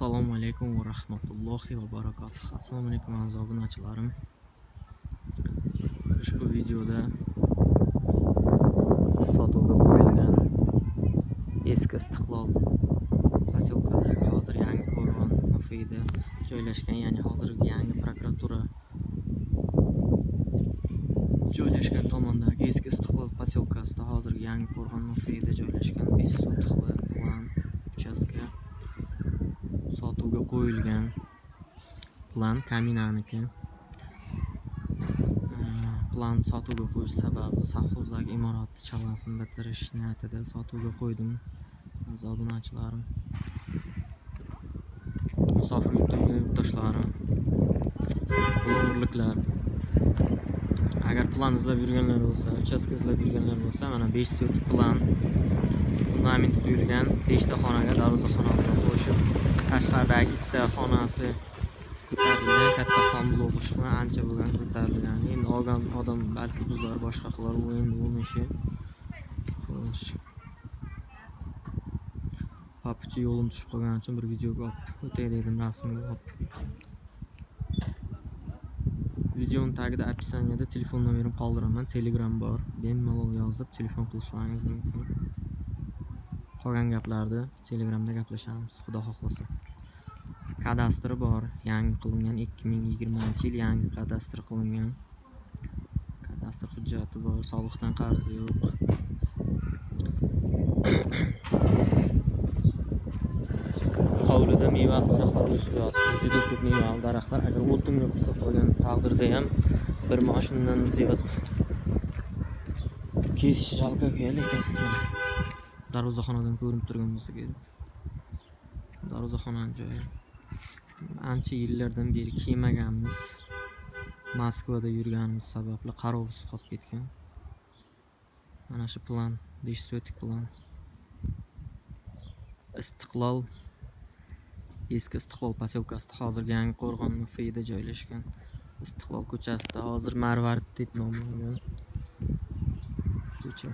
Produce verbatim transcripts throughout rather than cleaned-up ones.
Assalomu alaykum va rahmatullohi va barakatuh. Assalomu alaykum aziz obunachilarim. Ushbu videoda sotuvga qo'yilgan eski Istiqlol posyolkadagi hozir yangi qo'rg'on mufida joylashgan, ya'ni hozirgi yangi prokuratura joylashgan tomondagi eski Istiqlol posyolkasida hozirgi yangi qo'rg'on mufida joylashgan besh sotixli plan uchastka sotuvga qo'yilgan. Plan Kaminaniki. Plan sotuvga qo'yish sababi savxozdagi imorat chalasini bitirish niyatida sotuvga qo'ydim. Aziz obunachilarim, musofir yurtdoshlarim, ulug'vorliklar, agar plan izlab yurganlar bo'lsa, uchastka izlab yurganlar bo'lsa, mana besh sotik plan fundament quyilgan, beshta xonaga darvozaxona qo'shib, tashqaridagi ikkita xonasi ko'tarilgan, katta xon blogi bilan ancha bo'lgan ko'tarilgan. Endi olgan odam balki buzar, boshqa qilar, u endi bu ishi. Xo'sh. Papuchi yo'lim tushib qolgani uchun bir videoga olib o'tay dedim, rasmga olib. Videoning tagida описаниеda telefon nomerim qoldiraman, Telegram bor. Bemalol yozib telefon qilishlaringiz mumkin. Qolgan gaplarni Telegramda gaplashamiz, xudo xohlasa. Kadastri bor, yangi qilingan, ikki ming yigirmanchi yil yangi kadastr qilingan. Kadastr hujjati bor, soliqdan qarzi yo'q. Hovlida meva daraxtlar o'sib yotibdi, juda ko'p meva daraxtlar. Agar o'tinga qilsa qolgan taqdirda ham bir mashinadan ziyod kesish jalqa kerak, lekin darvozaxonadan ko'rinib turgan bo'lsa kerak. Darvozaxonaning joyi ancha yillardan beri kiymaganmiz. Moskvada yurganimiz sababli qarovsiz qolib ketgan. Mana shu plan, besh sotik plan. Istiqlol eski Istiqlol posyolkasida hozirgi yangi qo'rg'on mufida joylashgan. Istiqlol ko'chasida hozir Marvarid deb nomlangan ko'cha.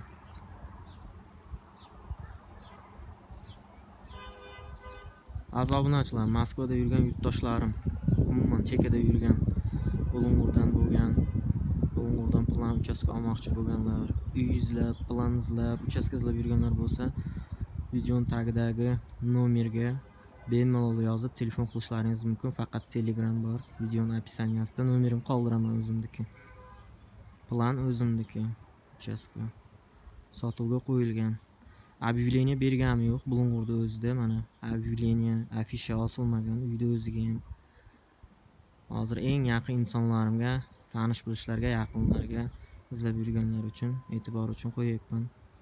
Aziz obunachilar, Moskvada yurgan yurtdoshlarim, umuman chekada yurgan, Bulung'urdan bo'lgan, Bulung'urdan plan uchastka olmoqchi bo'lganlar, uy izlab, plan izlab, uchastka izlab yurganlar bo'lsa, videoning tagidagi nomerga bemalol yozib telefon qilishlaringiz mumkin. Faqat Telegram bor. Videoning описаниесida nomerim qoldiraman o'zimniki. Plan o'zimniki. Uchastka sotuvga qo'yilgan. Объявление berganim yo'q Bulung'urda o'zida, mana объявление, afisha osilmagan, uyda o'ziga ham. Hozir eng yaqin insonlarimga, tanish bilishlarga, yaqinlarga izlab yurganlar uchun, e'tibor uchun qo'yayapman.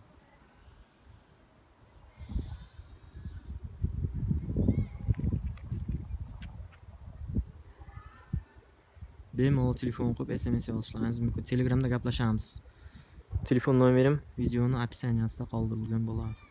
Bemalol telefon qo'yib S M S yozishlaringiz mumkin. Telegramda gaplashamiz. Telefon nomerim videoning описаниесida qoldirilgan bo'ladi.